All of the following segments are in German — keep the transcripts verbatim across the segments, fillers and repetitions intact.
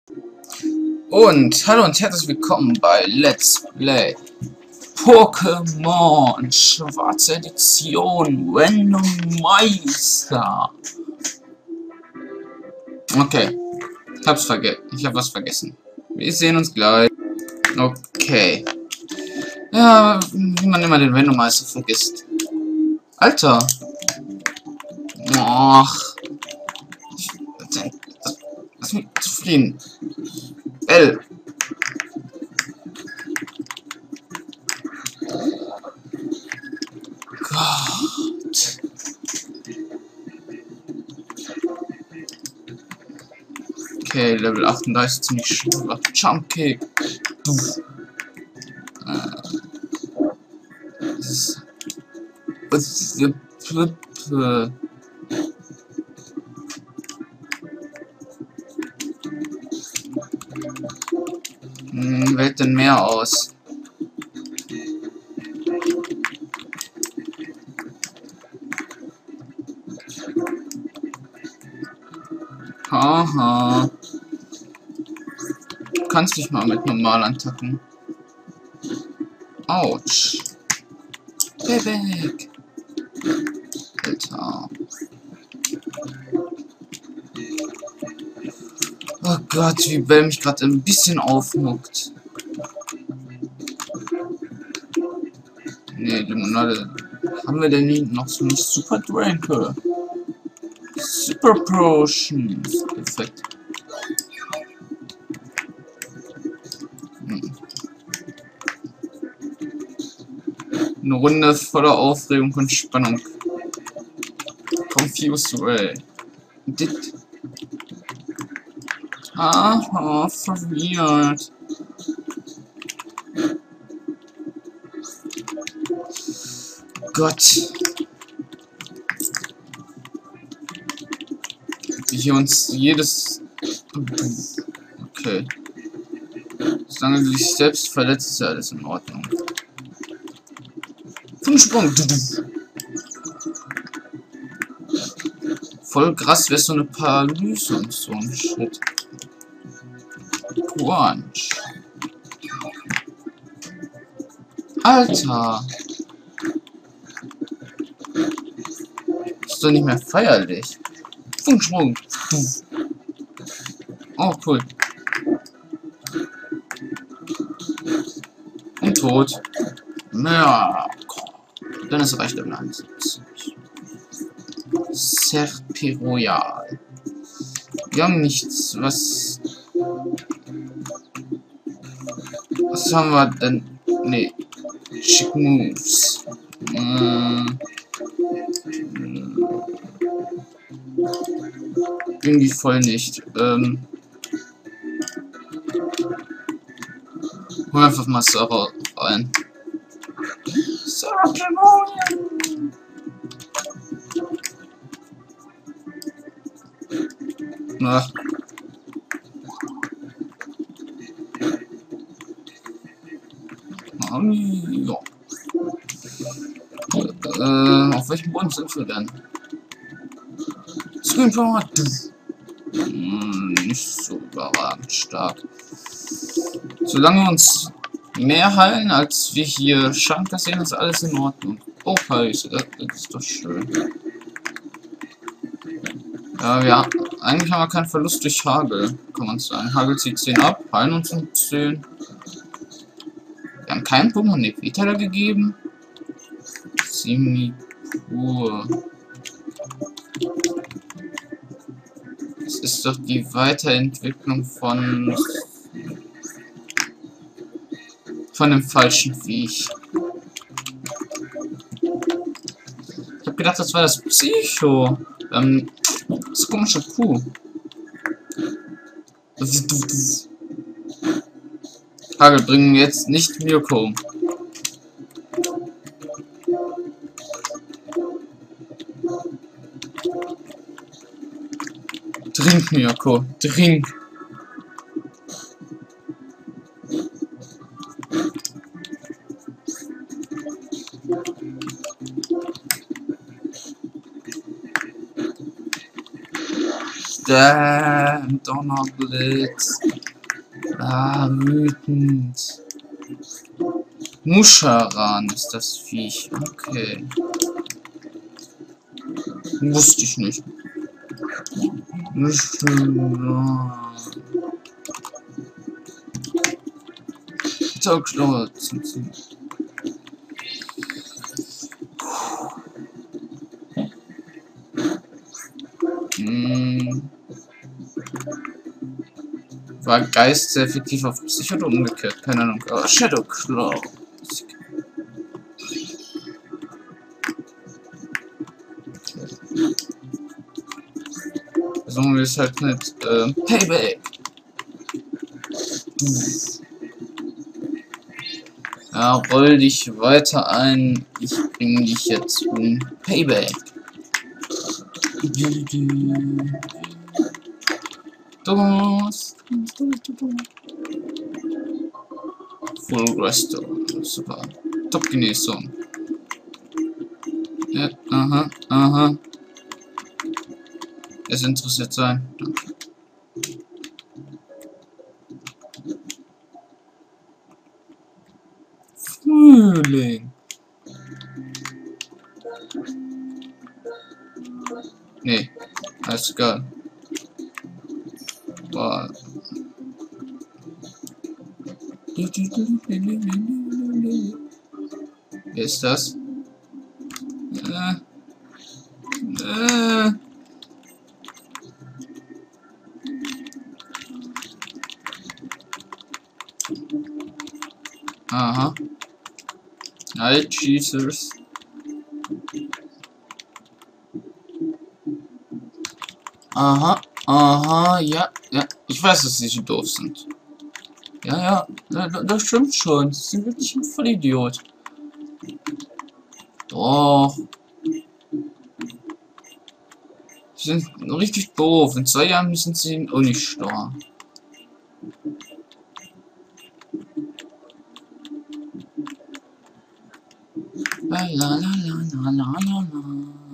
Und hallo und herzlich willkommen bei Let's Play Pokémon Schwarze Edition Randomizer. Okay, ich hab's vergessen. Ich hab was vergessen. Wir sehen uns gleich. Okay. Ja, wie man immer den Randomizer vergisst. Alter. Ach. Lass mich zufrieden. L. Gott. Okay, Level achtunddreißig ziemlich schwach. Jump Kick. Was ist Hm, wählt denn mehr aus? Haha. Du kannst dich mal mit normal antacken. Autsch. Geh weg. Alter. Oh Gott, wie Bell mich gerade ein bisschen aufmuckt. Nee, Limonade. Haben wir denn nie noch so eine Super Dranke? Super Potions. Perfekt. Hm. Eine Runde voller Aufregung und Spannung. Confused Way. Dit. Aha, verwirrt. Gott. Wie hier uns jedes... Okay. Solange du dich selbst verletzt, ist ja alles in Ordnung. Funksprung. Voll krass wäre so eine Paralyse und so ein Shit. Crunch. Alter. Ist doch nicht mehr feierlich. Funksprung. Oh, cool. Und tot. Ja. Dann ist reicht im Land. Serpiroyal. Wir haben nichts, was... Was haben wir denn? Nee. Chick Moves. Hm. Irgendwie voll nicht. Ähm. Hol einfach mal Sarah rein. Sarah Na. Ja. Äh, auf welchem Boden sind wir denn? Screen Power. Hm, nicht so überragend stark. Solange wir uns mehr heilen, als wir hier Schaden kassieren, ist alles in Ordnung. Oh, heiß, das, das ist doch schön. Ja, ja, eigentlich haben wir keinen Verlust durch Hagel, kann man sagen. Hagel zieht zehn ab, heilen uns um zehn. Wir haben keinen Pokémon Nevita gegeben. Semi-pur. Das ist doch die Weiterentwicklung von... von dem falschen Viech. Ich hab gedacht, das war das Psycho. Ähm, das komische Kuh. Hagel, bringen jetzt nicht Mirko. Trink, Mirko, trink. Da. ein Donnerblitz. Ah, wütend. Muscharan ist das Viech. Okay. Wusste ich nicht. Hm. War Geist sehr effektiv auf Psycho oder umgekehrt? Keine Ahnung. Oh, Shadow Claw. Versuchen wir es halt mit äh, Payback. Ja, roll dich weiter ein. Ich bring dich jetzt um Payback. Dos. Full Restore. Super. Top Genesung. Ja, aha, aha. Es interessiert sein. Danke. Frühling. Nee, alles egal. Boah. Wer ist das? Äh. Äh. Aha. Hi, Jesus. Aha, aha, ja, ja. Ich weiß, dass sie so doof sind. Ja, ja, das stimmt schon. Sie sind wirklich ein Vollidiot. Doch. Sie sind richtig doof. In zwei Jahren müssen sie auch nicht stark. La la la la la la la.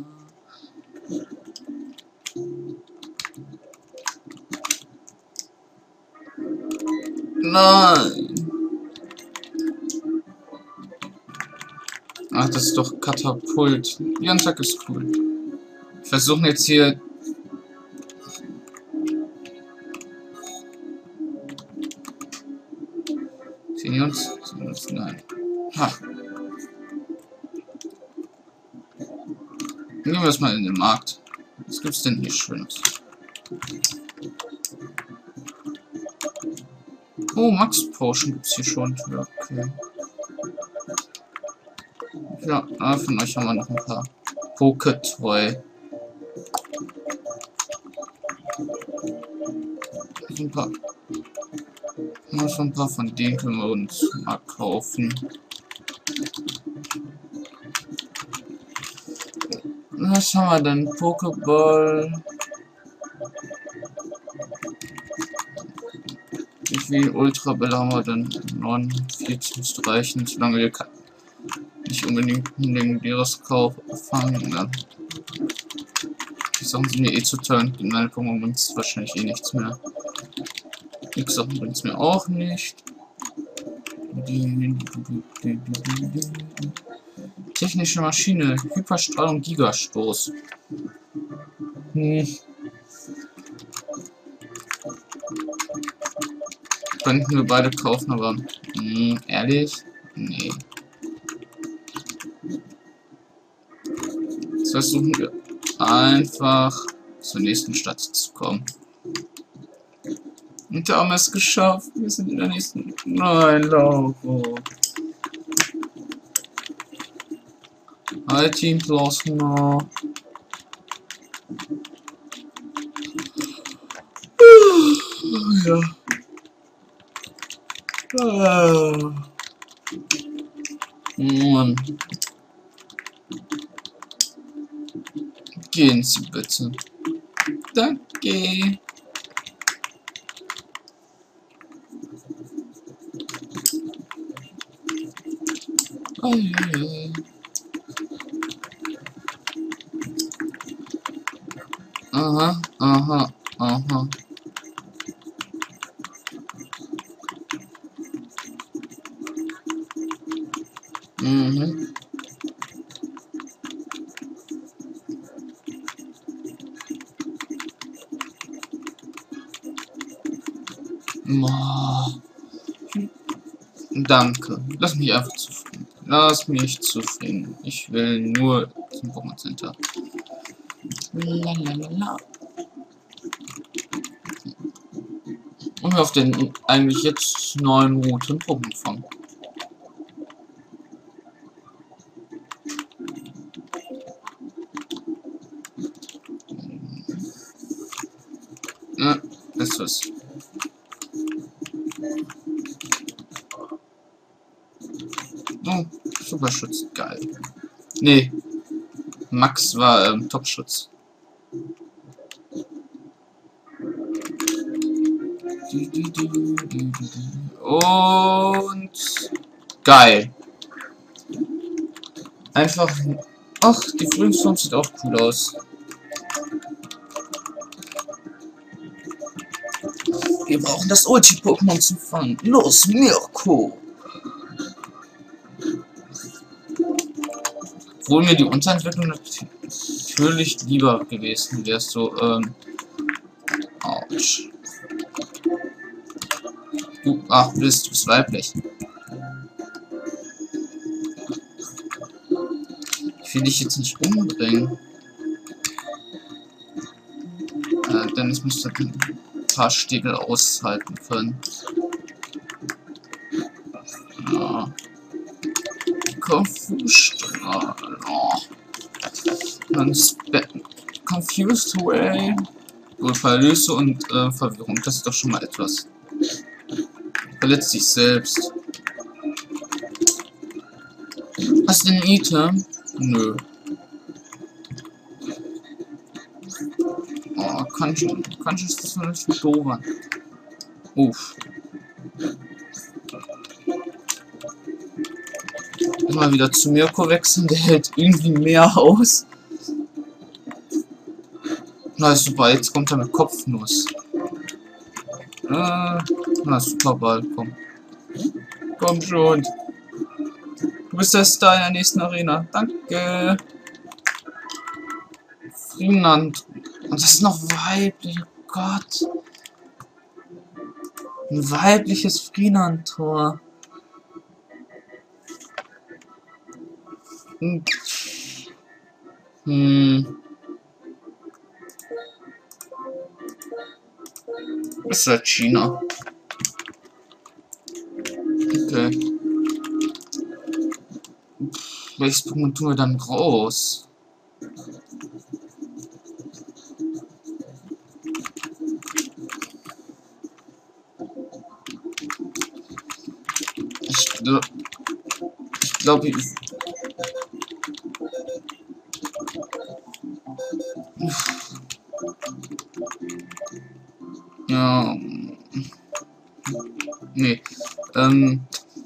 Nein. Ach, das ist doch Katapult. Die Anzeige ist cool. Wir versuchen jetzt hier... Sehen die uns? Sehen die uns? Nein. Ha. Gehen wir erstmal in den Markt. Was gibt's denn hier Schönes? Oh, Max Potion gibt's hier schon. Ja, okay. Ja, ah, von euch haben wir noch ein paar. Poketoy. Ein paar. Ja, schon ein paar von denen können wir uns mal kaufen. Was haben wir denn? Pokéball. Wie viel Ultrabälle haben wir denn? neunundvierzig müsste reichen, solange wir nicht unbedingt ein legendäres Kauf fangen. Ja. Die Sachen sind mir eh zu teuer. In meiner Pokémon bringt es wahrscheinlich eh nichts mehr. Die Sachen bringt es mir auch nicht. Technische Maschine, Hyperstrahlung, Gigastoß. Hm. Könnten wir beide kaufen, aber hm, ehrlich? Nee. Jetzt versuchen wir einfach zur nächsten Stadt zu kommen. Und wir haben es geschafft. Wir sind in der nächsten... Nein, Lauro. Hi, Team Plasma. Ja. Ah. Mann. Gehen Sie bitte. Danke. Oh, yeah. Aha, aha, aha. Mhm. Oh. Danke. Lass mich einfach zufrieden. Lass mich zufrieden. Ich will nur zum Pokémon Center. Lalalala. Und auf den eigentlich jetzt neuen Routen Pokémon fangen. Ja, ist was. Oh, Superschutz, geil. Nee, Max war ähm, Topschutz. Und geil. Einfach. Ach, die Frühlingsform sieht auch cool aus. Wir brauchen das Ulti-Pokémon zum Fangen. Los, Mirko! Obwohl mir die Unterentwicklung natürlich lieber gewesen wäre, so, ähm. Autsch. Du, ach, bist du bist weiblich. Ich will dich jetzt nicht umbringen. Äh, Dennis müsste ein paar Stiegel aushalten können. Ja. Confused. Oh. Confused way. Gut, Verlöse und äh, Verwirrung. Das ist doch schon mal etwas. Verletzt sich selbst. Hast du ein Item? Nö. Oh, kann ich, kann ich das noch nicht mit doof. Uff. Mal wieder zu Mirko wechseln, der hält irgendwie mehr aus. Na super, jetzt kommt er mit Kopfnuss. Äh, na super, Ball, komm. Komm schon. Du bist der Star in der nächsten Arena. Danke. Friedland. Und das ist noch weiblich. Oh Gott. Ein weibliches Friedland-Tor. Hm. Hm. Ist halt China. Okay. Welches Pokémon tun wir dann raus? Ich glaube, ich glaube, ich ja, nee, ähm,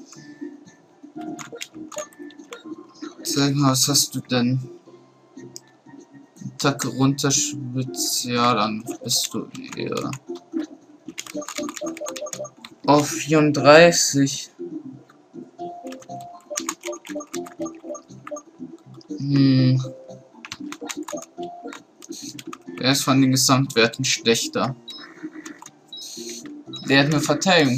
sag mal, was hast du denn? Attacke runter, Spezialangriff bist du eher. Auf vierunddreißig. Hm. Der ist von den Gesamtwerten schlechter. Der hat eine Verteidigung.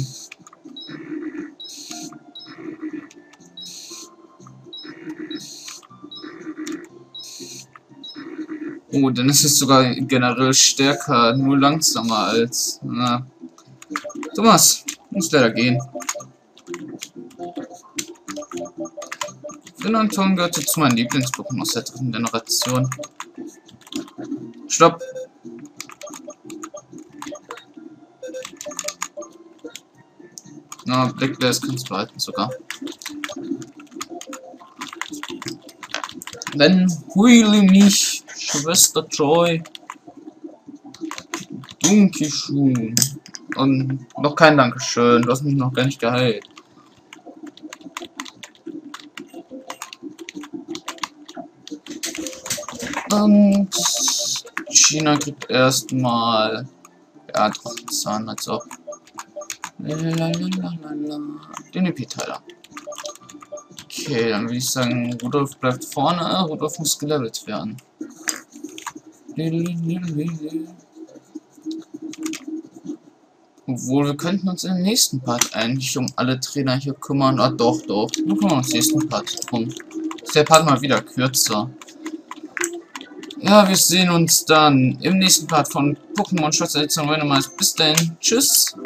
Oh, dann ist es sogar generell stärker, nur langsamer als. Na. Thomas, muss leider gehen. Finlanton gehörte zu meinen Lieblings-Pokémon aus der dritten Generation. Stopp! Na, Blacklist kannst du behalten sogar. Dann heule mich, Schwester Joy. Dunkischuh. Und noch kein Dankeschön, du hast mich noch gar nicht geheilt. Und China kriegt erstmal ja, Drachenzahn, als ob. Den E P-Teiler. Okay, dann würde ich sagen, Rudolf bleibt vorne, Rudolf muss gelevelt werden. Obwohl, wir könnten uns im nächsten Part eigentlich um alle Trainer hier kümmern. Ah, doch, doch. Wir kümmern uns im nächsten Part drum. Ist der Part mal wieder kürzer. Ja, wir sehen uns dann im nächsten Part von Pokémon Schwarz Edition. Bis dahin. Tschüss.